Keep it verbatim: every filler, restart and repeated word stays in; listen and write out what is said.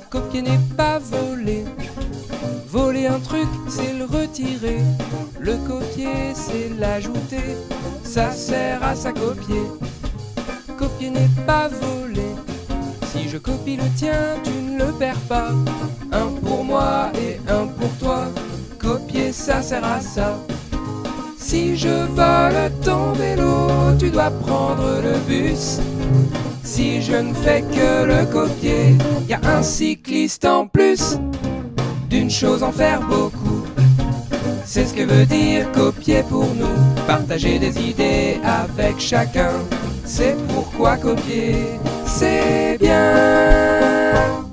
Copier n'est pas voler. Voler un truc, c'est le retirer. Le copier, c'est l'ajouter. Ça sert à ça copier. Copier n'est pas voler. Si je copie le tien, tu ne le perds pas. Un pour moi et un pour toi. Copier, ça sert à ça. Si je vole ton vélo, tu dois prendre le bus. Si je ne fais que le copier, y a un cycliste en plus. D'une chose en faire beaucoup, c'est ce que veut dire copier pour nous. Partager des idées avec chacun, c'est pourquoi copier, c'est bien.